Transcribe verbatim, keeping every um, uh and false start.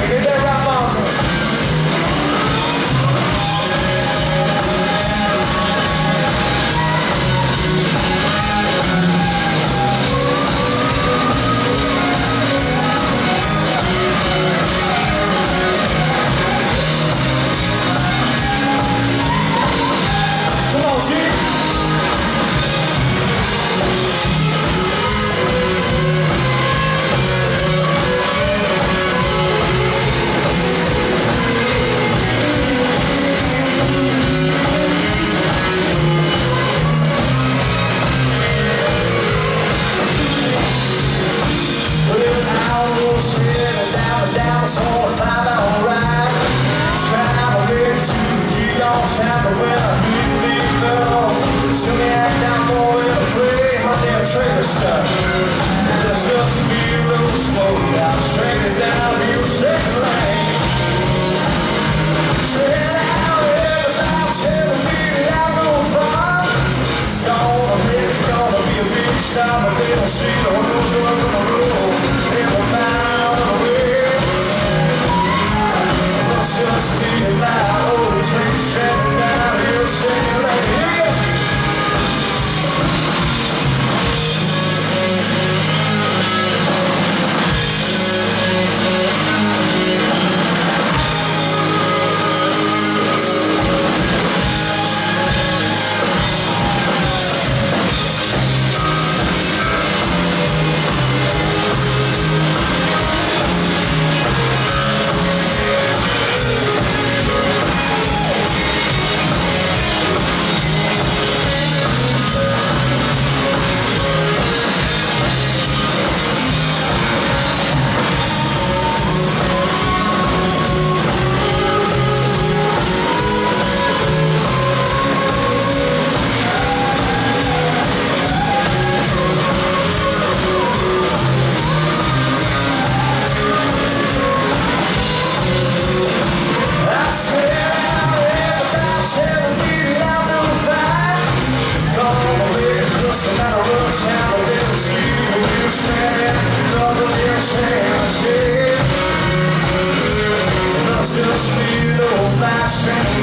Get that rap on. So if I'm alright, trying to live to keep on snapping when I need deep fell. Tell me I'm not going to play my damn trailer stuff. There's up to be a little smoke out, straight it down to your second lane. Straight out, everybody telling me that I'm no fun. Gonna make it, gonna be a big star, but they don't see the rules of the road. Never mind the way. Just be loud, oh, take seven down, you're singing like here. Just feel the old fast train.